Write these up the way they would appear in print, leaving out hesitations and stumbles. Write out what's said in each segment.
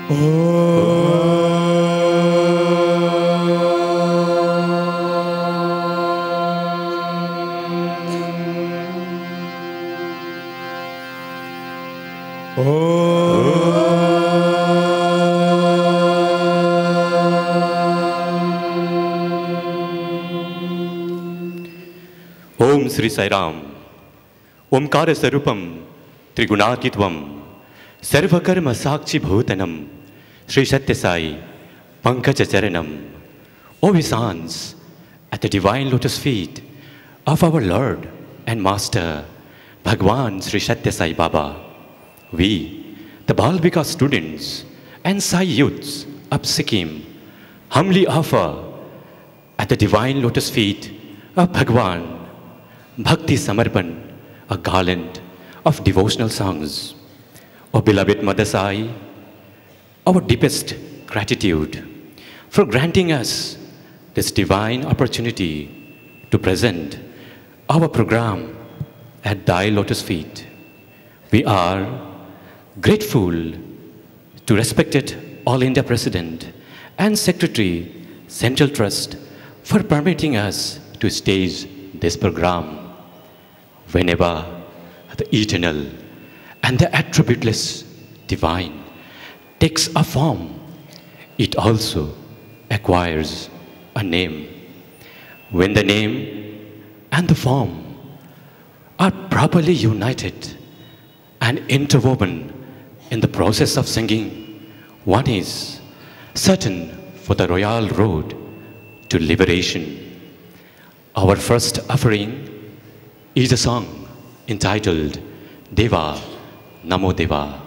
ओम श्री साई राम। ओंकार स्वरूपम त्रिगुणातीतवम सर्वकर्म साक्षी भूतनम श्री सत्य Sai Pankaj चरणम. Obeisance at the divine lotus feet of our Lord and Master Bhagwan Sri Satya Sai Baba. We, the Bal Vikas students and Sai youths of Sikkim, humbly offer at the divine lotus feet of Bhagwan Bhakti Samarpan, a garland of devotional songs. O beloved Mother Sai, our deepest gratitude for granting us this divine opportunity to present our program at Thy Lotus Feet. We are grateful to respected All India President and Secretary, Central Trust, for permitting us to stage this program. Whenever the eternal and the attributeless divine takes a form, it also acquires a name. When the name and the form are properly united and interwoven in the process of singing, one is certain for the royal road to liberation. Our first offering is a song entitled Deva Namo Deva.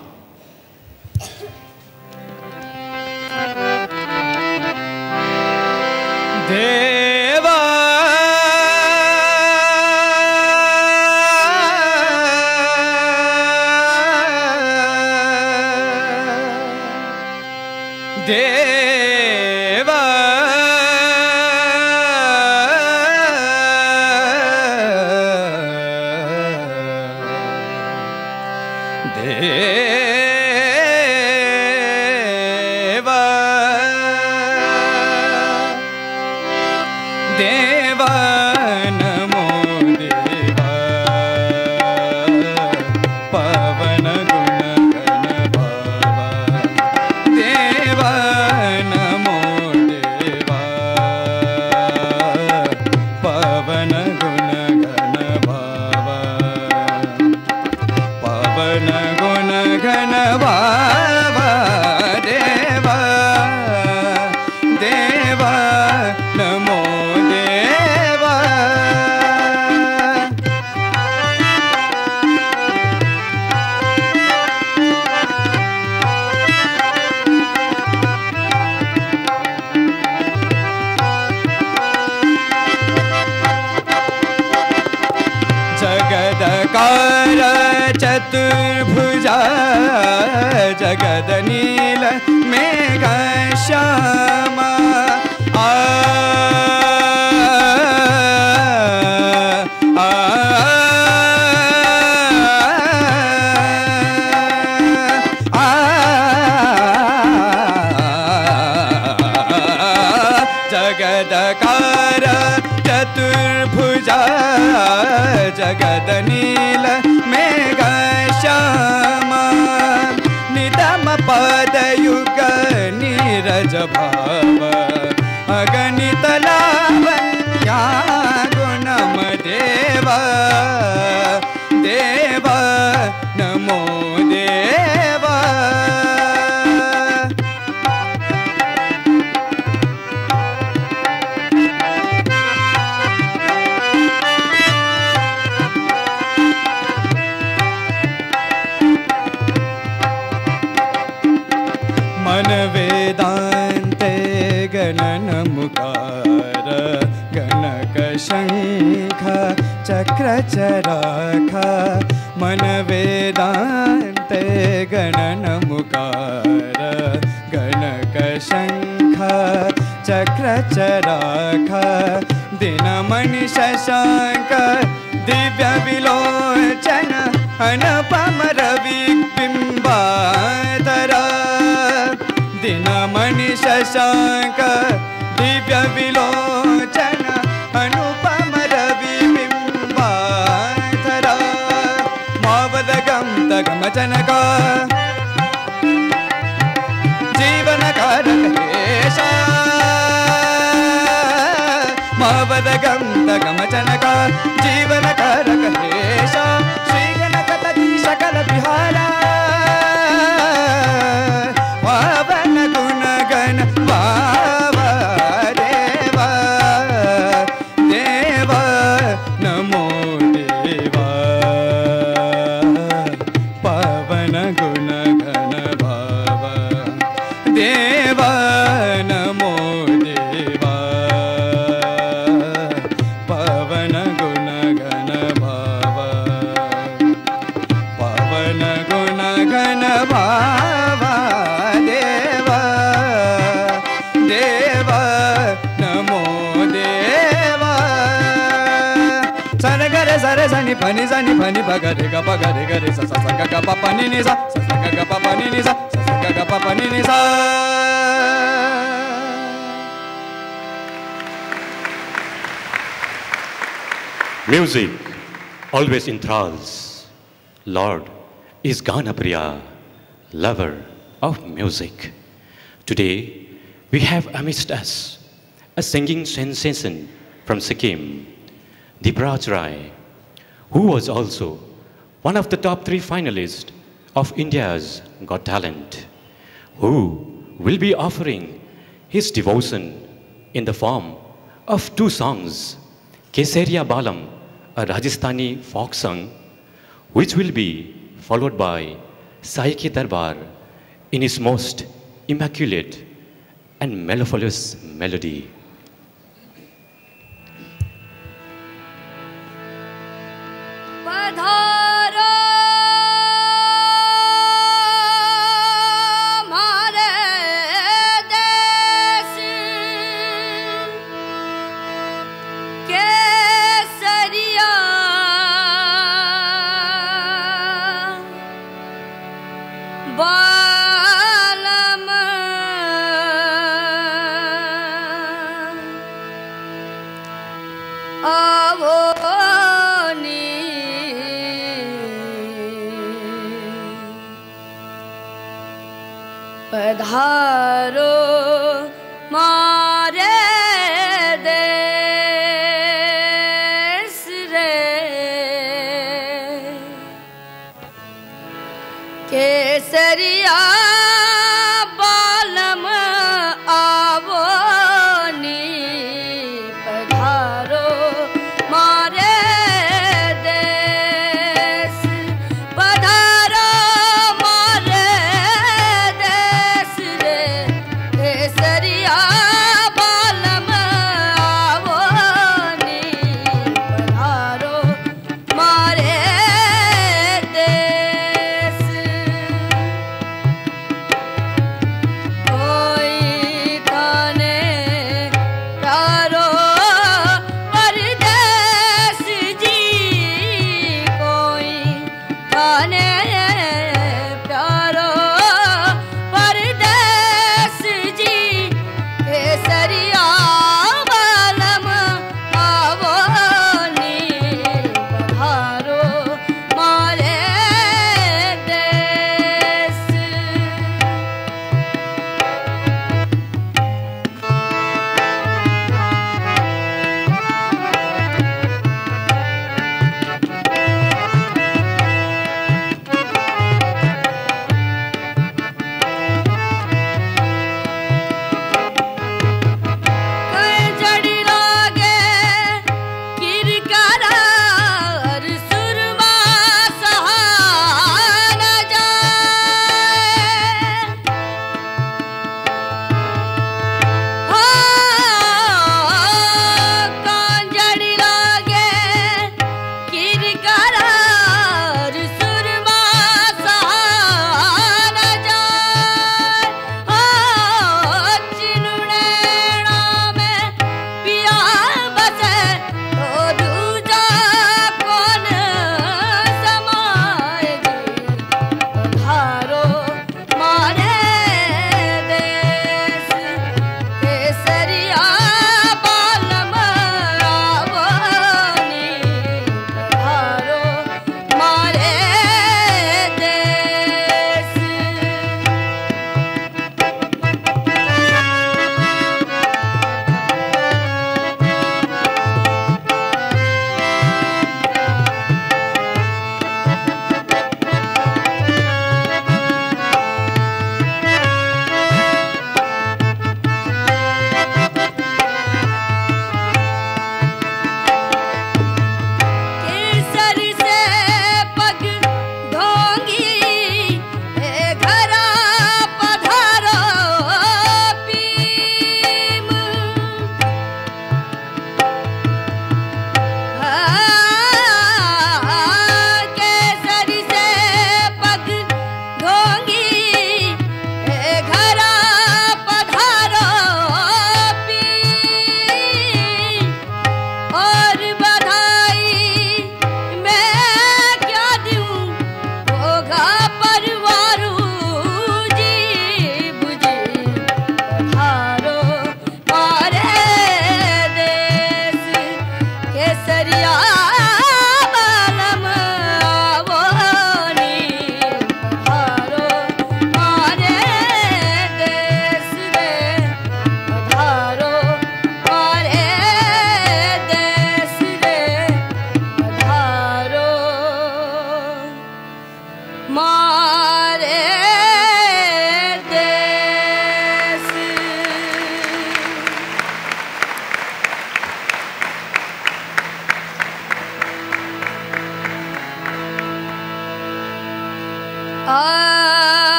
Deva Deva चतुर्भुजा जगद नील मेघ श्यामा जगदकार चतुर्भुजा जगद नील मेघ श्यामा निदम पदयुग नीरज भाव अगणित लावण्या गुणम देवा देवा नमो देवा मन वेदान्ते गणन मुकार गणक शंख चक्र चराख मन वेदान्ते गणन मुकार गणक शंख चक्र चराख दिनमणि शशांक दिव्य विलोचन अनुपम रवि बिंबाधर शशांक दिव्य विलोचन अनुपम रवि बिंबाधरा मावदगम तगम जनक जीवन कारक हेशा मावदगम तगम जनक जीवन कारक हेशा श्री गणपति सकल बिहारा पावन गुण गण बाबा देवा देवा नमो देवा पावन गुण गण बाबा देवा नमो देवा पावन गुण गण बाबा पावन गुण गण बाबा देवा देवा नमो देवा सन गरे सरे सनि फनि बगरे ग गरे स स ग ग प प नि नि स स ग ग प प नि नि स स ग ग प प नि नि स Music always enthralls. Lord is Ganapriya, lover of music. Today, we have amidst us a singing sensation from Sikkim, Dipraj Rai, who was also one of the top 3 finalists of India's Got Talent, who will be offering his devotion in the form of 2 songs, Kesariya Balam, a Rajasthani folk song, which will be followed by Sai Ke Darbar in his most immaculate and mellifluous melody. पधारो मारे देश रे केसरिया बालम आवो नी पधारो मारे देश पधारो मारे देश रे केसरिया बालम आवो नी पधारो मारे देश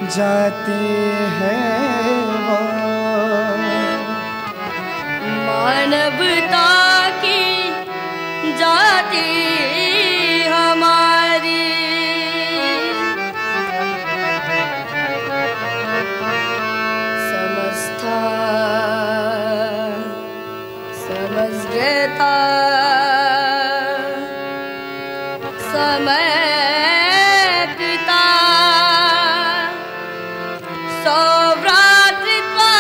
जाती है वो मानवता की जाति हमारी समझता समझ देता समझता सौभ्रातृत्वा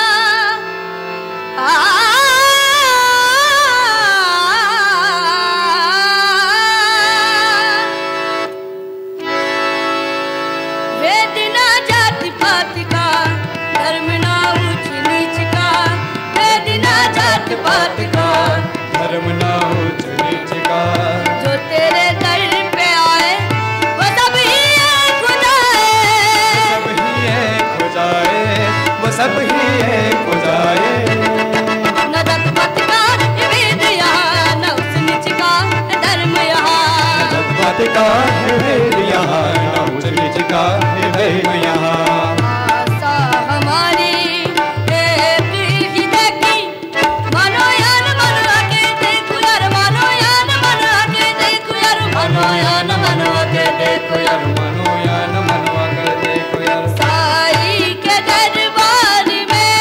वेदना जाति पात का धर्म ना ऊंच नीच का वेदना जाति पात का धर्म ना ऊंच नीच का जो तेरे दर पे आए वो सब ही एक हो जाए सब ही एक हो जाए वो सब ही एक हो जाए न जात पात का ये वेद यहाँ न ऊंच नीच का धर्म यहाँ जब बात का है भेद यहाँ ना ऊंच नीच का है भेद यहाँ आशा हमारी एक ही देखी मानो यान मनो आके देखो यार मानो यान मनो आके देखो यार मानो यान मनो आके देखो यार मनो या न मनवा कर देखो यार साई के दरबार में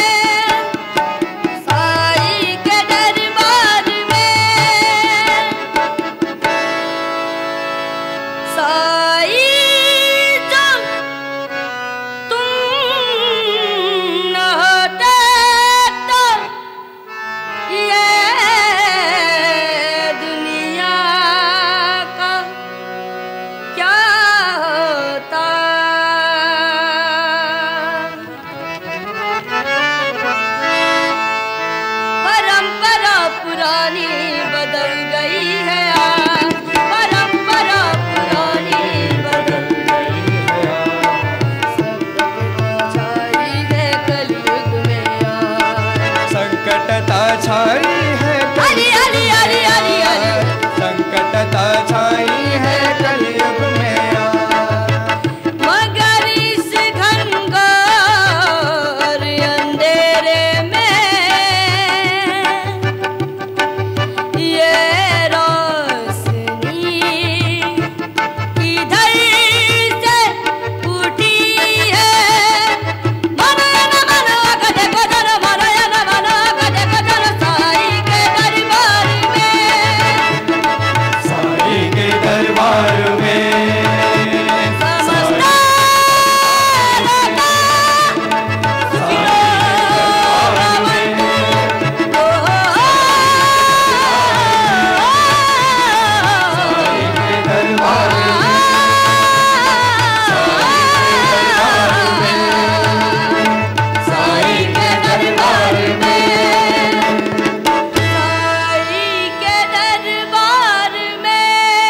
साई के दरबार में साई जब तुम न होते तो ये दुनिया का क्या होता परंपरा पुरानी बदल गई है आज परंपरा पुरानी बदल गई है आज छाई है कलयुग में आज संकटता छाई है हरी हरी हरी हरी हरी संकटता छाई है कलयुग में मगर इस घनघोर अंधेरे में ये रोशनी किधर से उठी है मनो या न मनो का देखो जरा मनो या न मनो का देखो जरा साई के दरबार में साई के दरबार में समझता रहता सुखी साई के दरबार में साई के दरबार में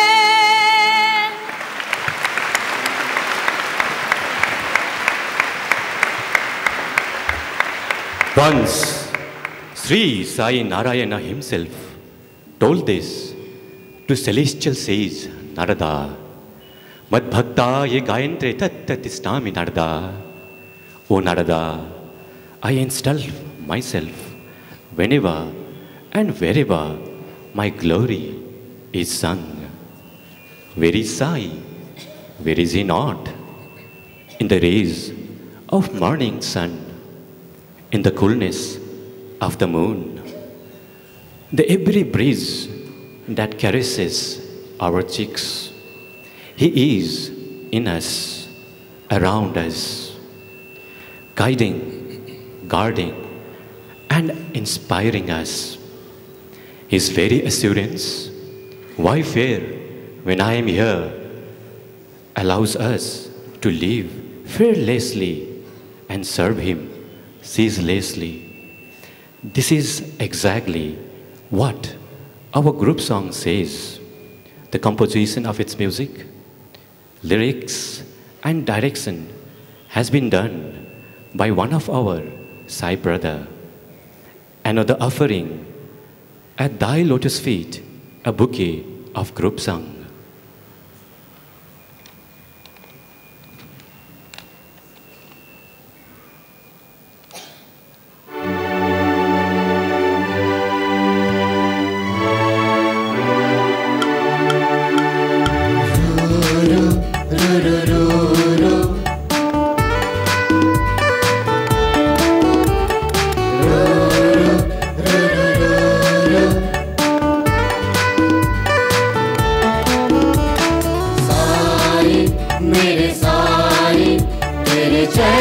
Once, Sri Sai Narayana himself told this to celestial sage Narada. Mad bhakta ye gayantre tat tat isnami Narada. O Narada, I install myself whenever and wherever my glory is sung. Where is Sai? Where is he not? In the rays of morning sun, in the coolness of the moon, the every breeze that caresses our cheeks, he is in us, around us, guiding, guarding, and inspiring us. His very assurance, why fear when I am here, allows us to live fearlessly and serve him ceaselessly. This is exactly what our group song says. The composition of its music, lyrics, and direction has been done by one of our Sai brother. Another offering at thy lotus feet a bouquet of group song.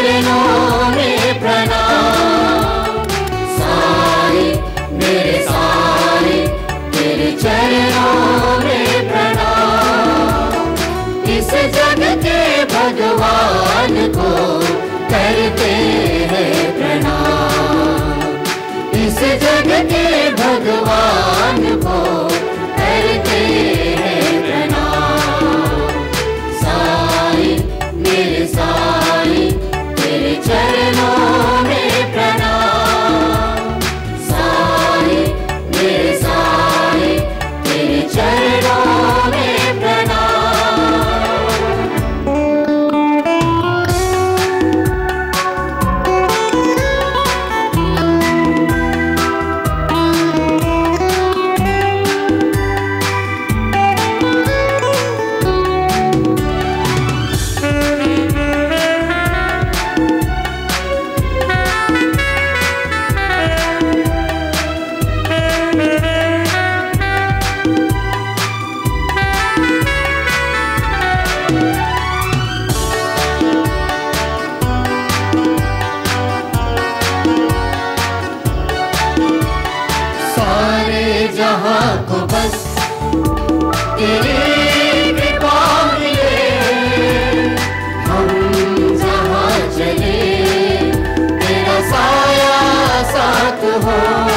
चरणों में प्रणाम। साईं मेरे साईं तेरे चरणों में प्रणाम। इस जग के भगवान को करते हैं प्रणाम। इस जग के भगवान को करते हैं प्रणाम। साईं मेरे साईं तेरे चरणों में प्रणाम। साईं मेरे साईं तेरे चरणों में प्रणाम। जहाँ को बस तेरी कृपा मिले, हम जहाँ चले तेरा साया साथ हो।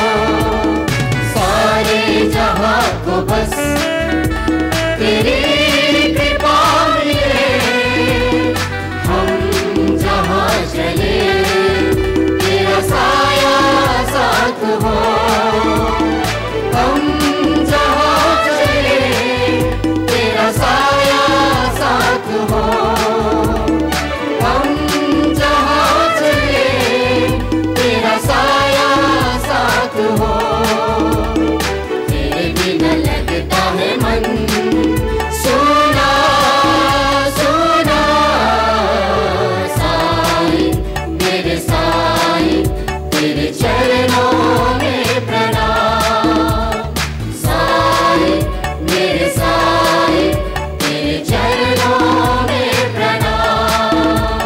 सारे जहाँ को बस तेरी कृपा मिले, हम जहाँ चले तेरा साया साथ हो। हम जहाँ चले तेरा साया साथ हो। हम जहाँ चले तेरा साया साथ हो। तेरे बिना लगता है मन सुना सुना। साईं मेरे साईं तेरे चरणों में प्रणाम। साईं मेरे साईं तेरे चरणों में प्रणाम।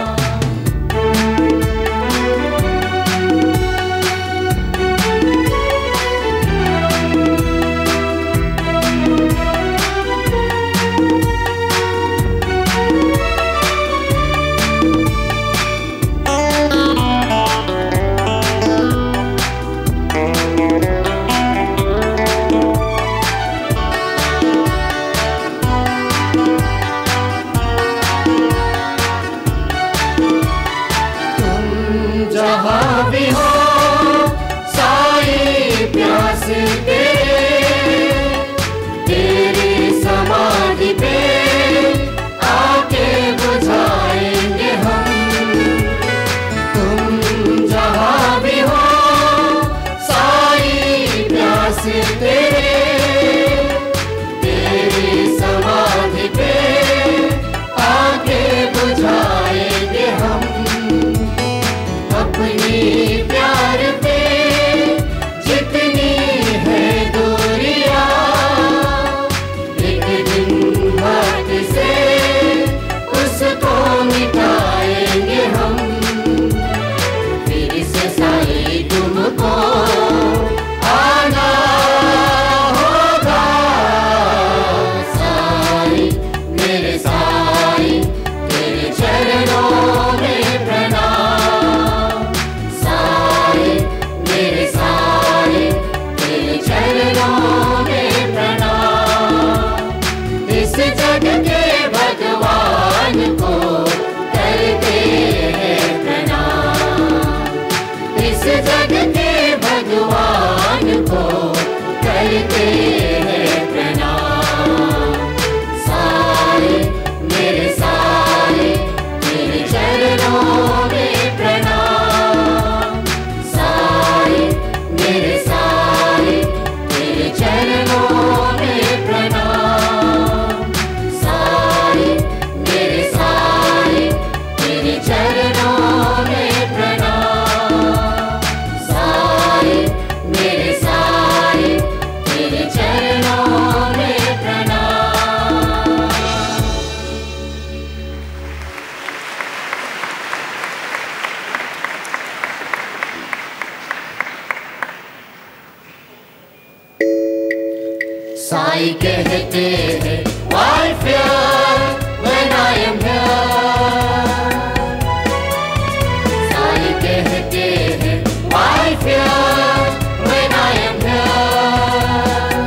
जहाँ भी हो साईं प्यास तेरी समाधि पे आके बुझाएंगे हम। तुम जहाँ भी हो साईं प्यास तेरी समाधि पे आके बुझाएंगे हम। अपनी प्यार पे जितनी है दूरियां, एक दिन हाथ से उसको मिटाएंगे हम। फिर से साईं तुमको आना होगा। साईं मेरे साईं तेरे चरणों में प्रणाम। साईं मेरे साईं तेरे चरणों में प्रणाम। इस जग के भगवान को करते हैं प्रणाम। इस जग के भगवान को करते हैं प्रणाम। साईं मेरे साईं तेरे चरणों में प्रणाम। साईं मेरे साईं तेरे चरणों में प्रणाम। साईं मेरे साईं तेरे चरणों में प्रणाम। साई कहते हैं why fear when I am here. Sai कहते हैं why fear when I am here.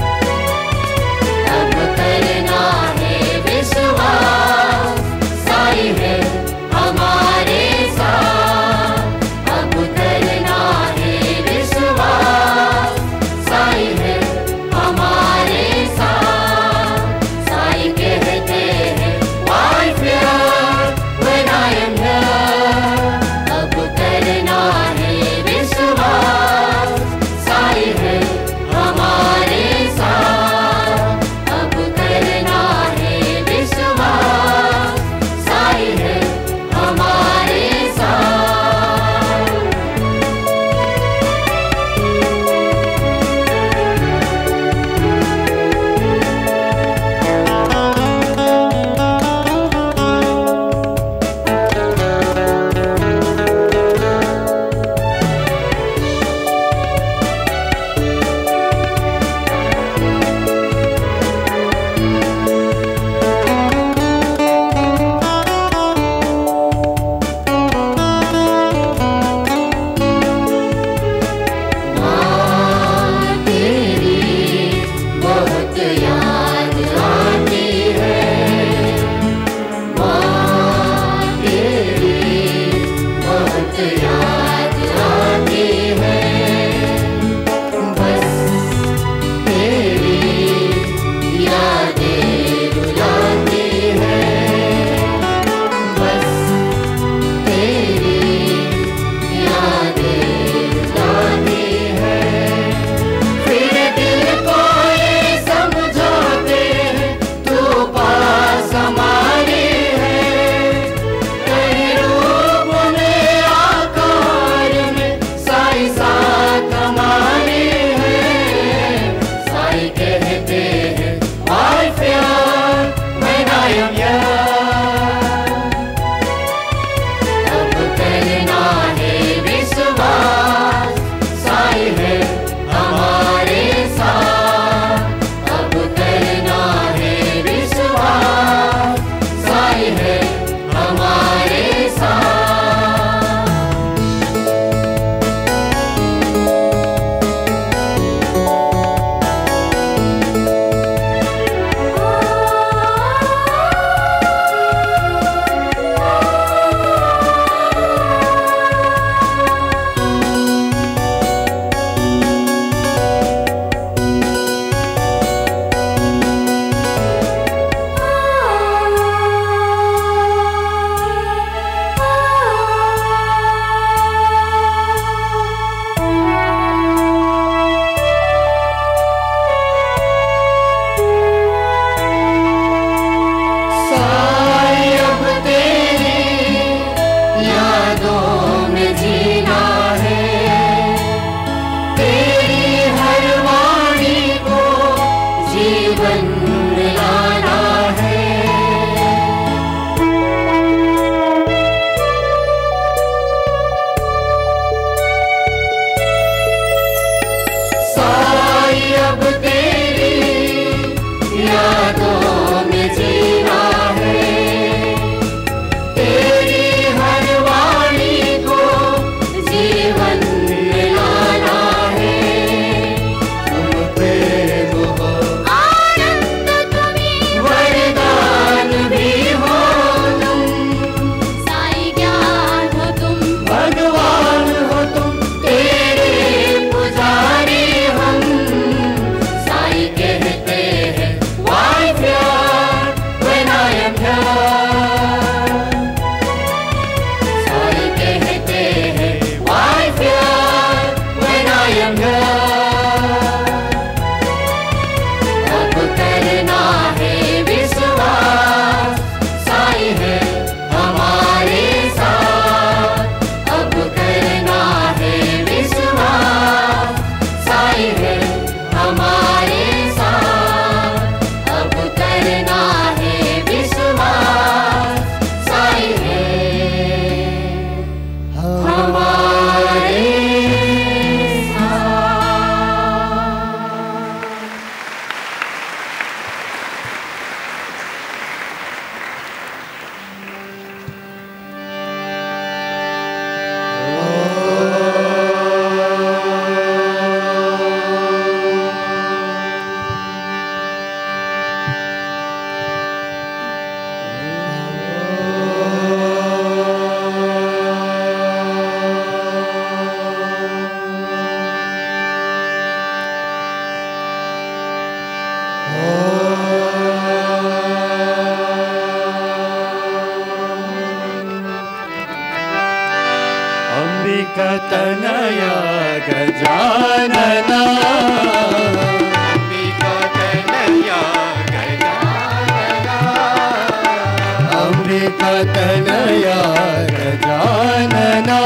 अब करना है विश्वास, साई है हमारे साथ. अब करना है विश्वास, साई है हमारे साथ. साई कहते हैं why fear when I am here. अब करना है विश्वास, साई है हमारे साथ. अब करना है विश्वास, साई है हमारे साथ. माँ तेरी बहुत याद आती है. माँ तेरी बहुत याद आती है. बस तेरी यादें रुलाती है. बस तेरी यादें रुलाती है. फिर दिल को ये समझाते हैं तू पास हमारी है. कहीं रूप में आकार में साई साथ हमारी है. साई कहते हैं why fear when I am here. अब करना है विश्वास, साई है हमारे साथ. अब करना है विश्वास, साई है हमारे साथ. साई अब तेरी यादों में जीना है. तेरी हर वाणी को जीवन में लाना है. साई अब तेरी यादों में जीना है. तेरी हर वाणी अंबिकातनया गजानना अंबिकातनया गजानना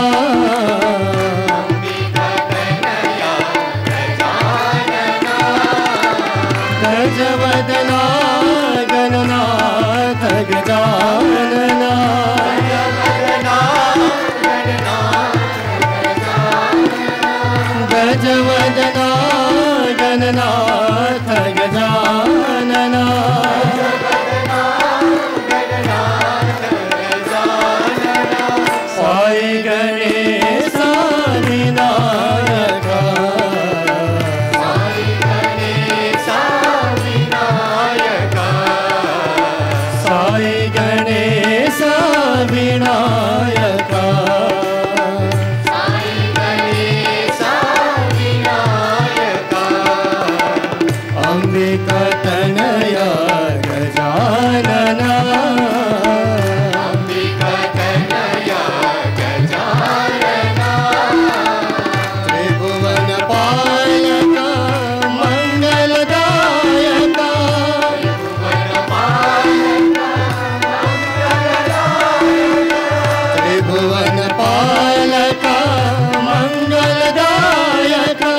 गजवदना गणनाथ गजानना गजवदना गणनाथ गजानना साई गणेश विनायका साई गणेश विनायका अंबिकातनया गजानना त्रिभुवन पालक मंगलदायका त्रिभुवन पालक मंगलदायका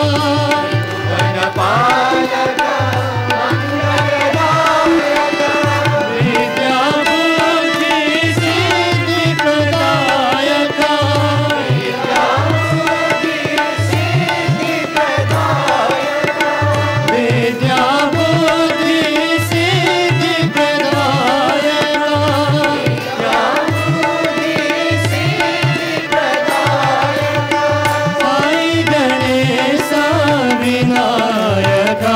विद्या बुद्धि सिद्धि प्रदायका विद्या बुद्धि सिद्धि प्रदायका साई गणेश विनायका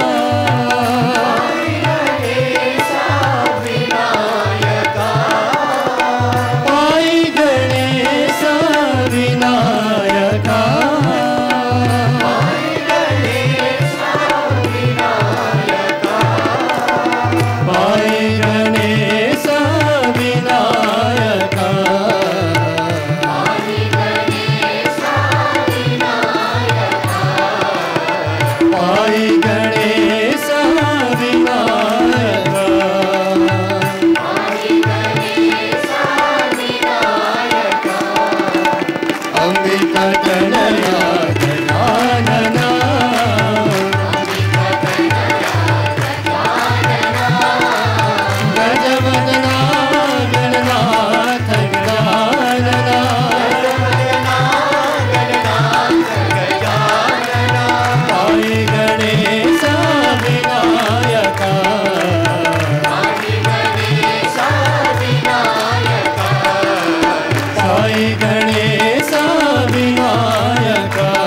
साई गणेश विनायका साई गणेश विनायका साई गणेश विनायका अंबिकातनया गजानना गजवदना गणनाथ गजानना साई गणेश विनायका साई गणेश विनायका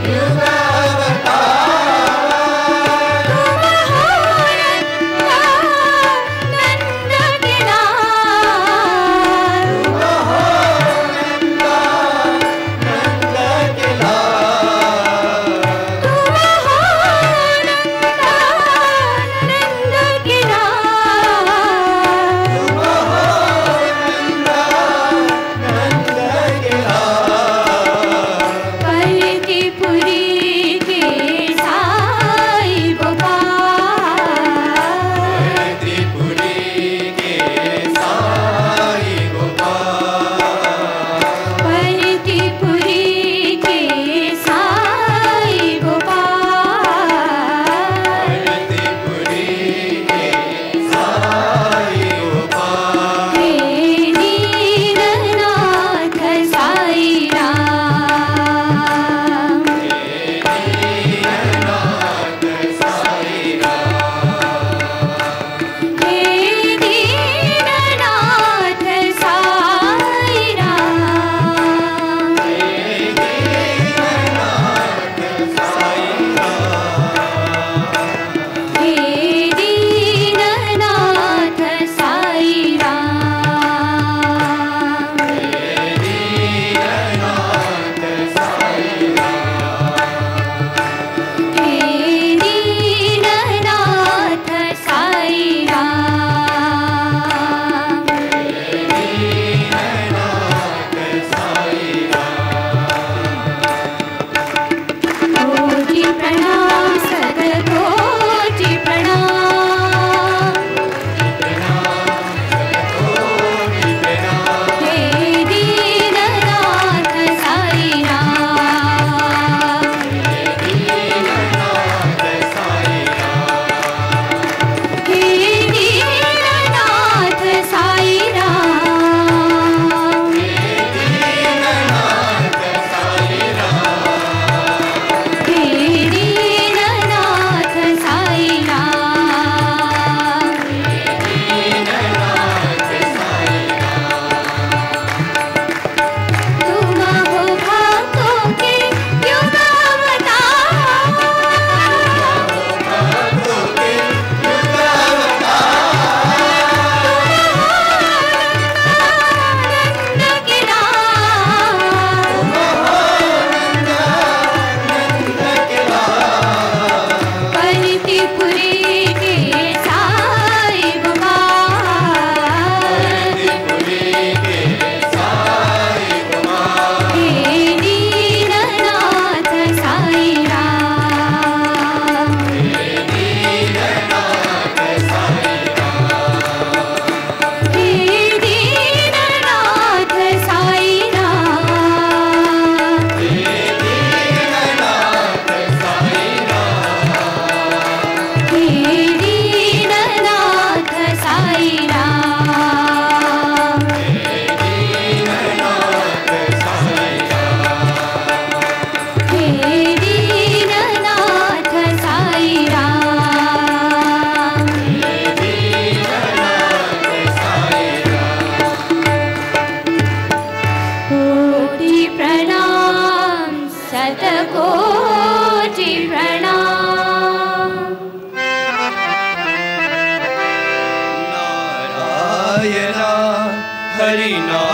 हरि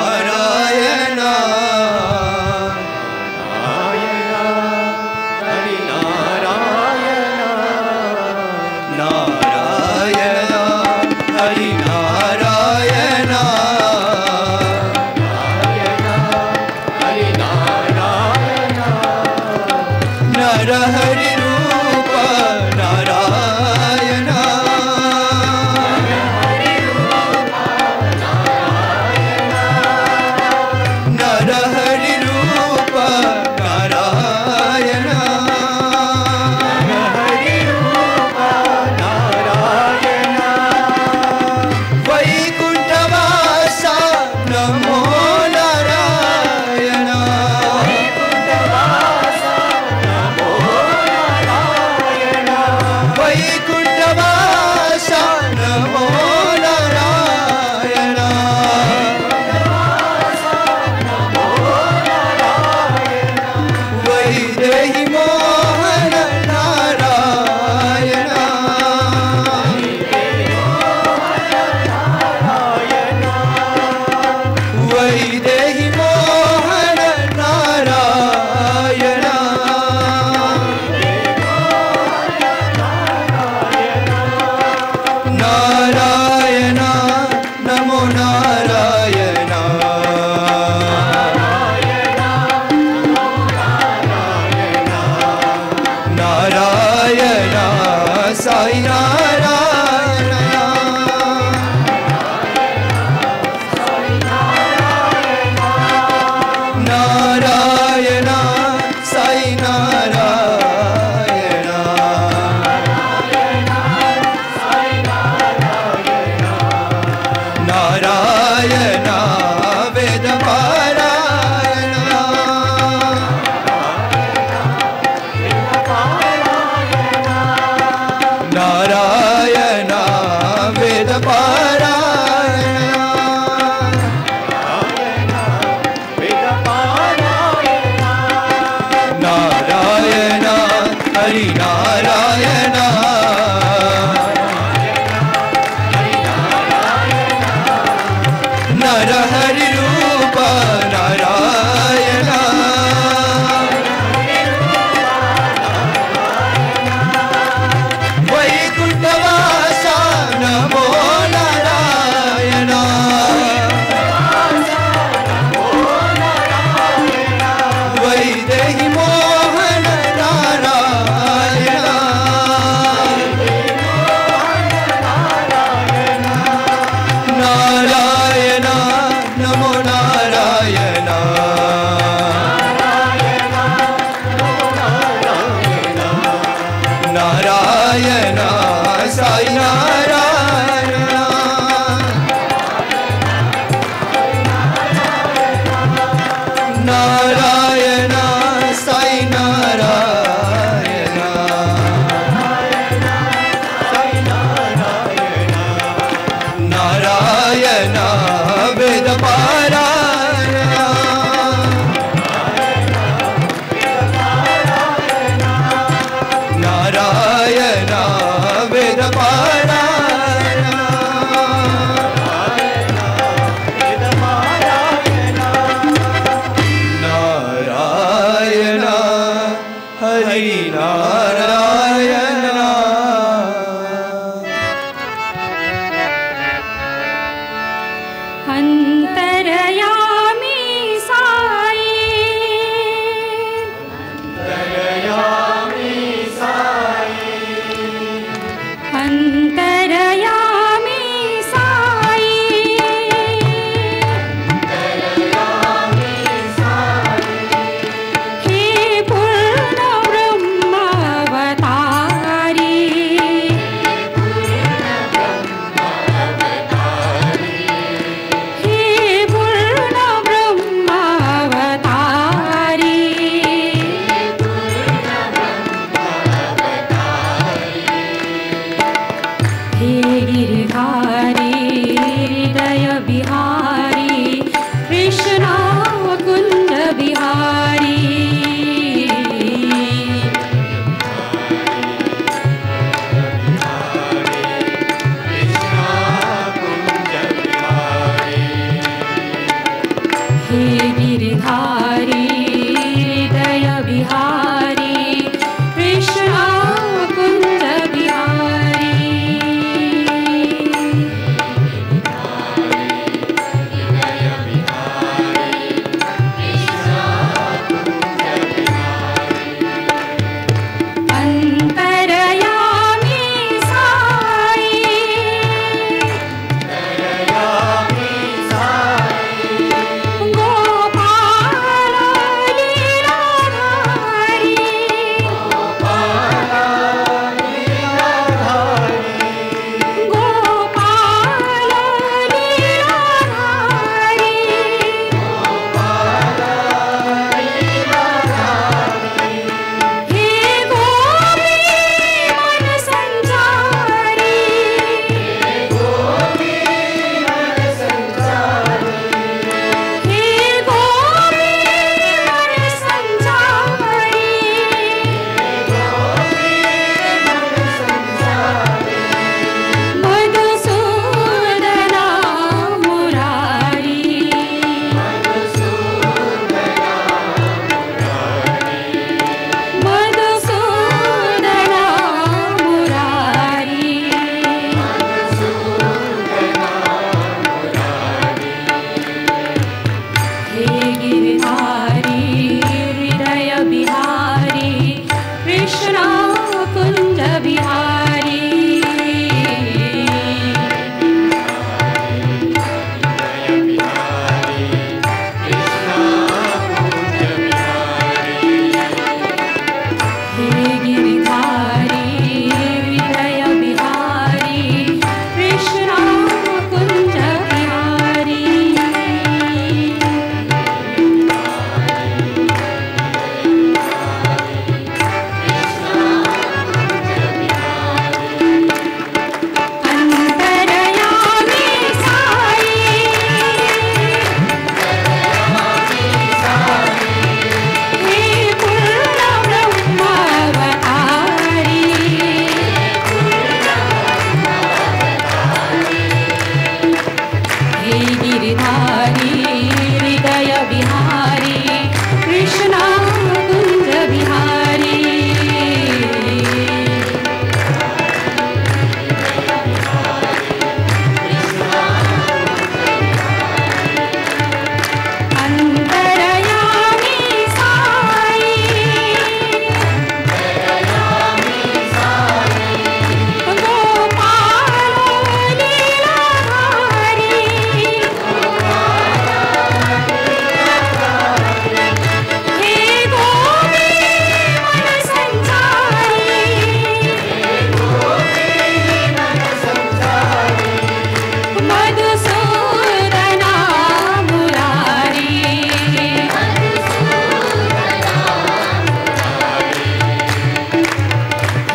नारायण हरि नारायण नारायण हरि नारायण हरि नारायण नर हरि रूप नारायण नर हरि रूप नारायण हरि रूप नारायण वैकुंठवासा नमो नारायण वैकुंठवासा नमो नारायण नारायण साई नारायण नारायण साई नारायण नारायण वेद पारायण नारायण वेद पारायण नारायण हरि नारायण अंतरयामी साई अंतरयामी साई हे पूर्ण ब्रह्म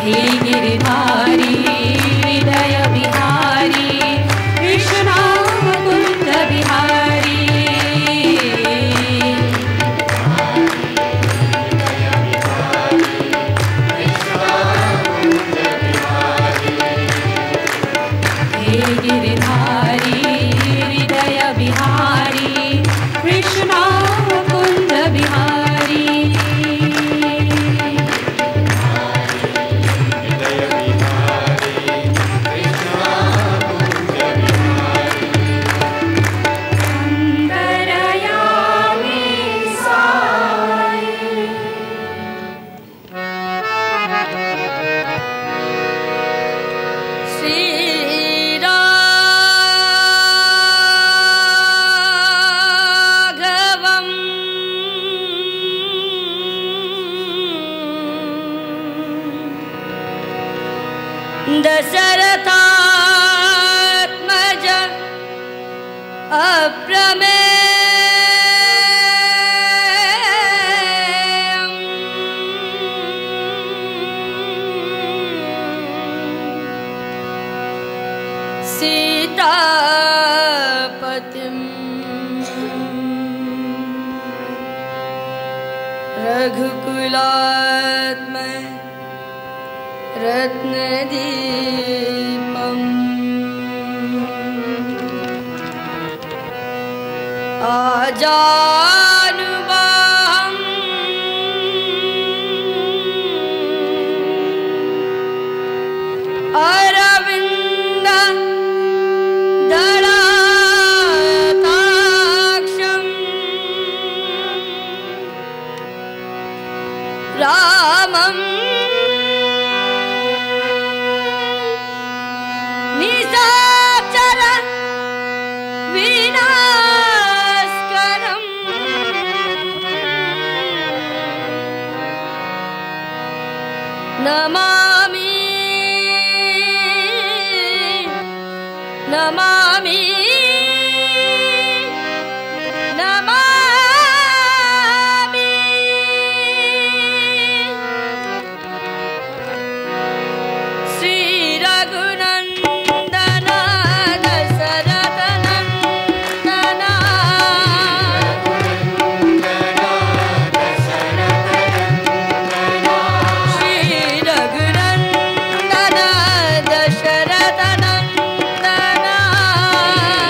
हे गिरिधारी हृदय बिहारी कृष्णा कुंज बिहारी हे गिरिधारी हृदय बिहारी कृष्णा कुंज बिहारी दशरथात्मज अप्रमेयम् सीतापतिम् रघुकुलात्मज रत्नदीपम् आजानुबाहुं अरविन्द दलाताक्षं रामम् नमामि नमामि नमामि श्री रघुनंदन दशरथ नंदन श्री रघुनंदन दशरथ नंदन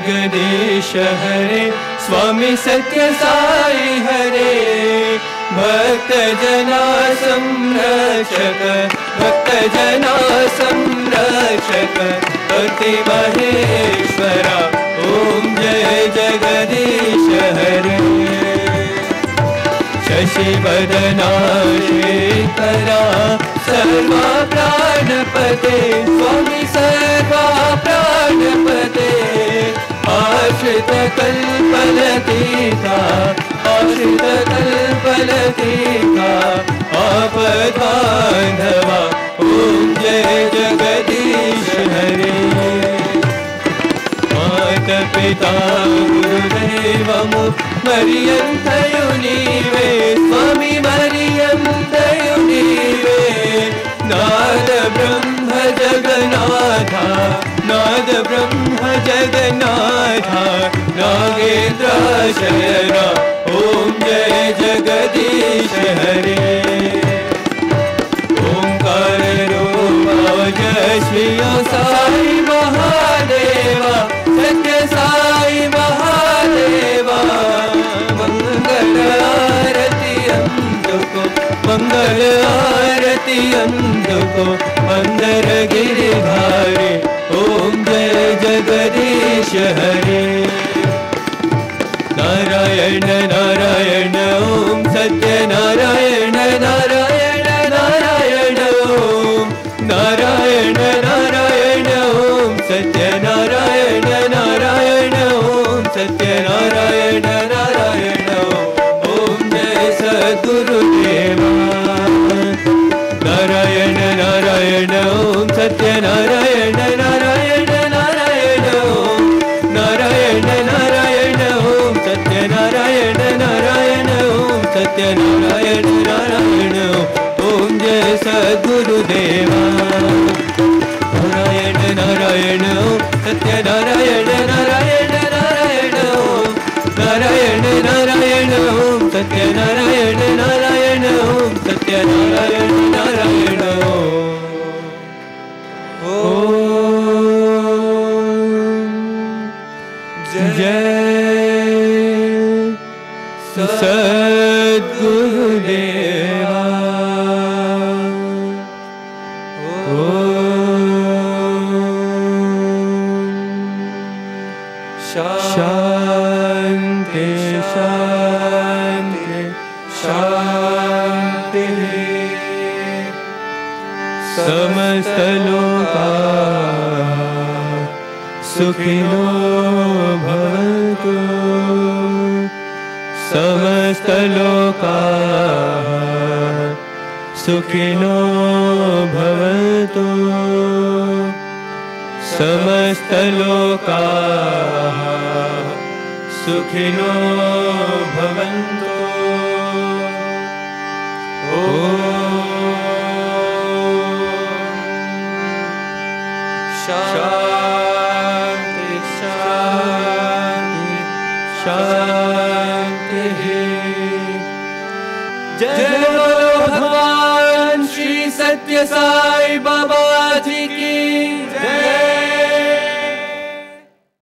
जगदीश हरे स्वामी सत्य साई हरे भक्त जना संरक्षक भक्त जना संरक्षक अति महेश्वरा ओम जय जगदीश हरे शशि बदना श्रीकरा सर्वा प्राणपते स्वामी सर्वा प्राणपते आश्रित कल्पलतीका आश्रित कल्पलतीका आपदान्धवा ओम जय जगदीश हरे माता पिता गुरुदेवमु मरियं तयुनीवे स्वामी मरियं तयुनीवे नाद ब्रह्म जगन्नाथा नाद ब्रह्म जगन्नाथा नागेन्द्र शयना ओम जय जगदीश हरे ओंकार रूपा साई महादेवा सत्य साई महादेवा मंगल आरती अंधको मंगल आरती अंधको मंदर गिरिधारी ओम जय जगदीश हरे नारायण नारायण ओम सत्य नारायण नारायण नारायण ओम नारायण नारायण ओम सत्य नारायण नारायण ओम सत्य नारायण नारायण ओम जय सद्गुरुदेवा नारायण नारायण ओम सत्य नारायण नारायण नारायण ओम नारायण नारायण ओम सत्य नारायण नारायण ओम सत्य नारायण नारायण ओम जय सद्गुरुदेवा नारायण नारायण ओम सत्य नारायण नारायण नारायण ओम नारायण नारायण ओम सत्य नारायण नारायण ओम सत्य नारायण नारायण जय सद्गुरुदेवा शांति शांति शांति समस्त लोका सुखिनो भवन्तु समस्त लोका सुखिनो भवन्तु समस्त लोका सुखिनो भवन्तु शांति शांति शांति जय बोलो भगवान श्री सत्य साई बाबा जी